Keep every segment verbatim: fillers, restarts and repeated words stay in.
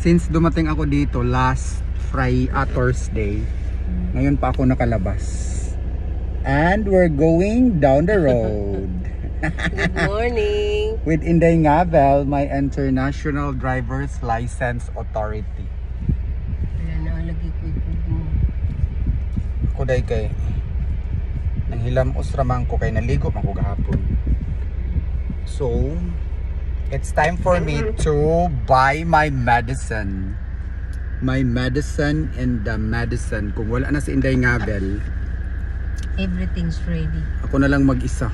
since dumating ako dito last Friday at Thursday, ngayon pa ako nakalabas. And we're going down the road. Good morning. With Inday Ngabel, my International Driver's License Authority. Wala na lagi ko mo. Ako day kay nang hilam usramang ko kay naligo man ko gahapon. So, it's time for me to buy my medicine. My medicine and the medicine. Kung wala na si Inday Ngabel, everything's ready. Ako na lang mag-isa.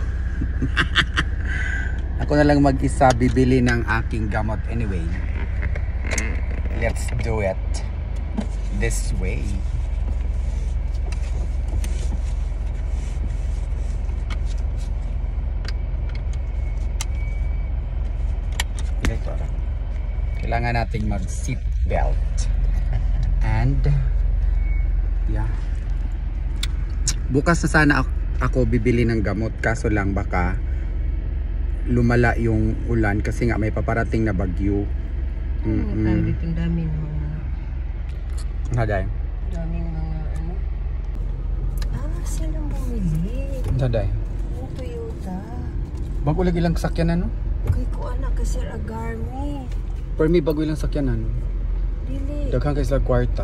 Ako na lang mag-isa bibili ng aking gamot anyway. Let's do it this way. Ito, kailangan nating mag seat belt. And yeah. Bukas na sana ako bibili ng gamot, kaso lang baka lumala yung ulan kasi nga may paparating na bagyo. Mm -hmm. Oh, dito ang dami ng mga Haday. daming mga ano. Ah, silang bumili. Haday. Yung Toyota. Bago lagi lang sakyanan, no? Kay ko anak ka Sir Agarmi. For me, bago lang sakyanan. Dili. Daghang kay sila kwarta.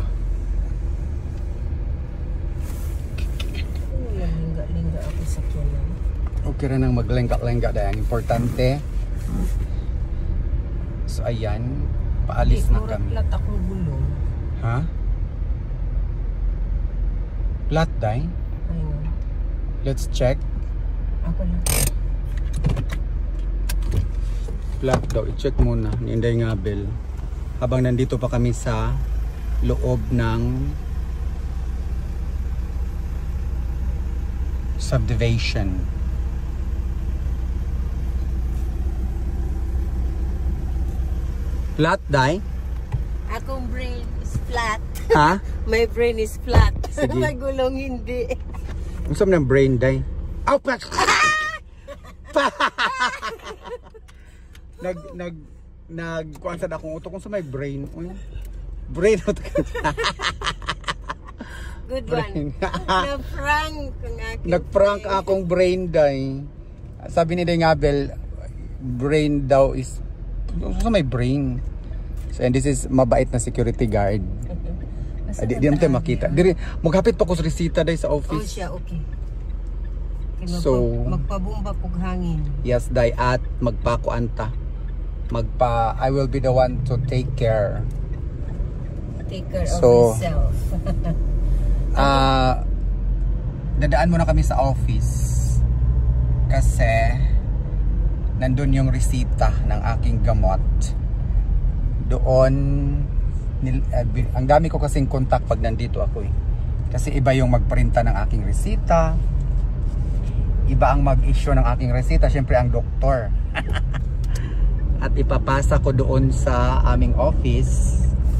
Lingga-lingga ako sa kyanan. Okay na nang maglengga-lengga dahil. Importante. So ayan, paalis na kami. Plat akong gulong. Ha? Plat day? Ayun. Let's check. Ako lang. Plat daw, i-check muna ni Inday Ngabel. Habang nandito pa kami sa loob ng subdivision. Flat, day? Akong brain is flat. Ha? My brain is flat. Sige. My gulong hindi. Ang saan ng brain, day? Ow, flat! nag, nag, nag, kuhaan sa akong uto kung sa may brain. Uy, brain. Good Brain. one. Na-prank kung aking Nag-prank brain. akong brain, day. Sabi ni Day Ngabel, brain daw is, sa may brain. So, and this is mabait na security guard. Basta Di, di naman tayo makita. Diri, maghapit pa ko sa resita day sa Oh office. siya, okay. Okay, magpa, So, magpabumba kog hangin. yes, day, at magpakuanta. Magpa, I will be the one to take care. Take care So, of yourself. Ah, dadaan muna kami sa office kasi nandun yung resita ng aking gamot. Doon nil, uh, ang dami ko kasing contact pag nandito ako eh. Kasi iba yung magprinta ng aking resita, iba ang mag-issue ng aking resita, syempre ang doktor. At ipapasa ko doon sa aming office.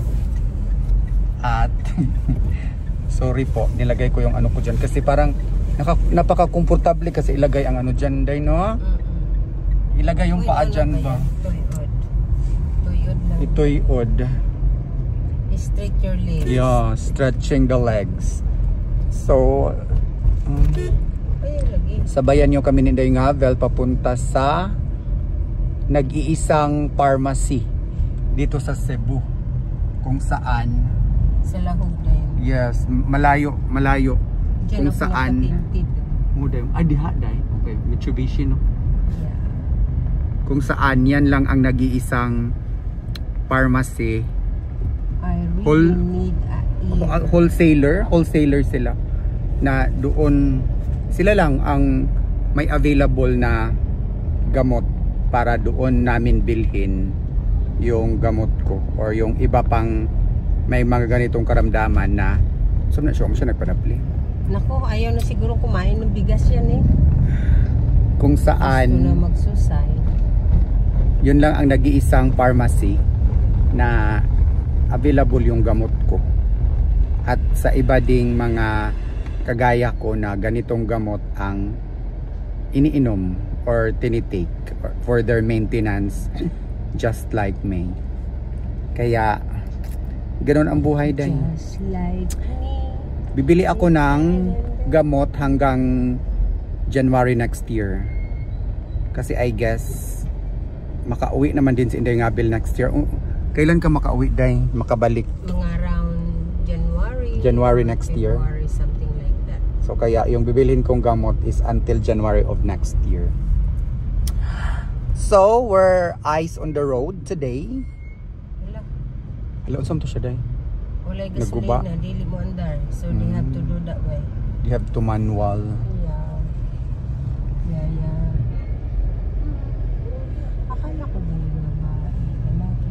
At sorry po, nilagay ko yung ano ko dyan kasi parang napaka-komportable kasi ilagay ang ano dyan, day, no? Mm-mm. Ilagay yung Uy, paa ano dyan ba ba? yan? Tuyod. Tuyod lang. Ito'y odd. Straight your legs. Yeah, stretching the legs. So, um, Ay, lagi. sabayan nyo kami ni Day Ngabel papunta sa nag-iisang pharmacy dito sa Cebu. Kung saan, Sa lahog na yun. yes, malayo, malayo. Diyan Kung ako saan, nakatintid. Muday, ay diha day. Okay, Mitsubishi, no? Yeah. Kung saan yan lang ang nag-iisang pharmacy. I really Whole- need a ear. Wholesaler, wholesaler sila na doon sila lang ang may available na gamot para doon namin bilhin yung gamot ko or yung iba pang may mga ganitong karamdaman na so na siya siya nagpanapli. Nako, ayaw na siguro kumain ng bigas yan eh. Kung Gusto saan na magsusay. yun lang ang nag-iisang pharmacy na available yung gamot ko. At sa iba ding mga kagaya ko na ganitong gamot ang iniinom or tinitake for their maintenance just like me. Kaya Ganon ang buhay day. Just like me. Bibili ako ng gamot hanggang January next year. Kasi I guess makauwi naman din si Inday Ngabel next year. Uh, kailan ka makauwi day? Makabalik? Mga around January. January next year. February, something like that. So kaya yung bibilhin kong gamot is until January of next year. So we're eyes on the road today. Wala. Hello, saan to siya day? Walay Naguba? gasolina, dili mo andar. So they have to do that way. You have to manual. Yeah. Yeah, yeah. Akala ko ba yung babae? Lalaki.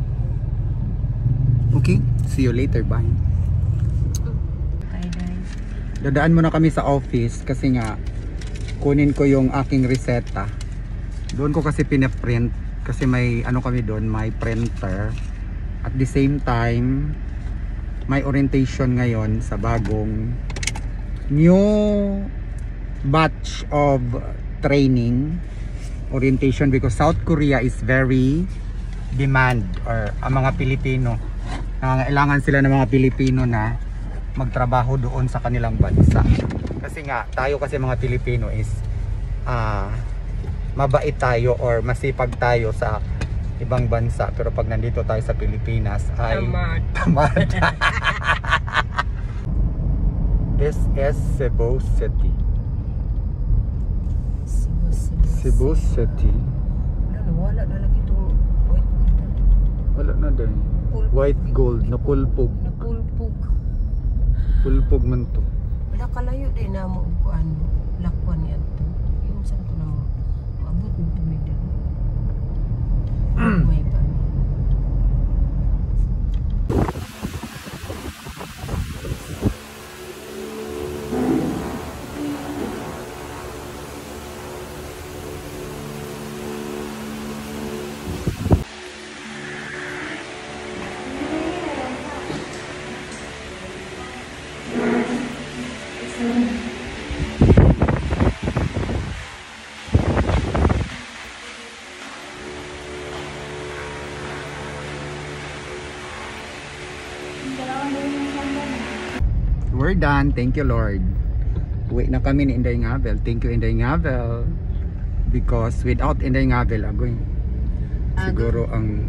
Okay, see you later, bye. Bye, guys. Dadaan muna kami sa office kasi nga kunin ko yung aking reseta. Doon ko kasi pinaprint kasi may ano kami doon, may printer. At the same time, may orientation ngayon sa bagong new batch of training orientation because South Korea is very demand, or ang mga Pilipino, nangangailangan sila ng mga Pilipino na magtrabaho doon sa kanilang bansa. Kasi nga tayo kasi mga Pilipino is ah uh, mabait tayo or masipag tayo sa ibang bansa, pero pag nandito tayo sa Pilipinas ay Tamad. tamad. This is Cebu City. Cebu, Cebu, Cebu City. Wala na, wala na lagi itong white gold. Wala na din. Pul- White gold, napulpog. Napulpog. Pulpog man to. Wala kalayo din na mo kuan lakwan yan to. Yung saan ko na mo maabot mo tumidin. May pa. We're done. Thank you, Lord. Uwi na kami ni Inday Ngabel. Thank you, Inday Ngabel. Because without Inday Ngabel, agoy, siguro ang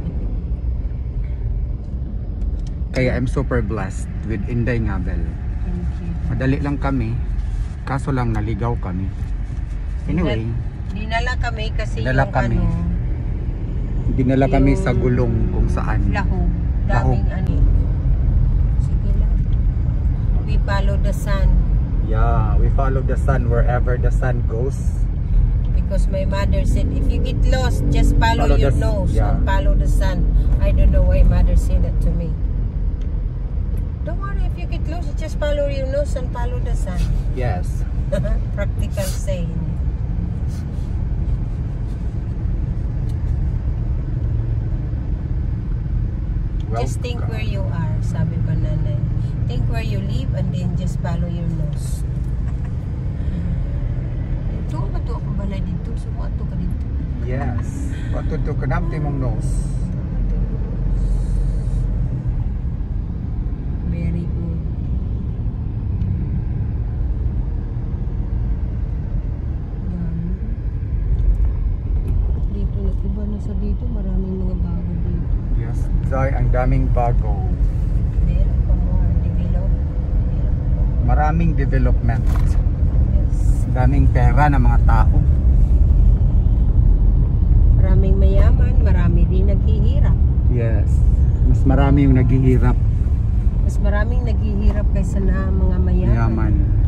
kaya I'm super blessed with Inday Ngabel. Thank you. Madali lang kami. Kaso lang naligaw kami. Anyway, Dinala kami kasi Dinala yung kami. ano, dinala kami yung sa gulong kung saan. lahog. Lahog. Daming ani. Sige lang. We follow the sun. Yeah, we follow the sun wherever the sun goes. Because my mother said, if you get lost, just follow, Follow your the s- nose yeah. and follow the sun. I don't know why mother said that to me. Don't worry, if you get lost, just follow your nose and follow the sun. Yes. Practical saying. Just think Welcome. where you are, sabi pa nanay. Think where you live and then just follow your nose. Ito ba ito akong balay dito? Sumo ito ka dito. Yes. Patuto ka namin mong nose. Very good. Yan. Dito na, iba na sa dito, maraming mga bago dito. Yes. Zay, ang daming bago. Meron pa more develop. Meron pa. Maraming development. Yes. Daming pera ng mga tao. Maraming mayaman, marami din naghihirap. Yes. Mas marami yung naghihirap. Mas maraming naghihirap kaysa na mga mayaman. Yaman.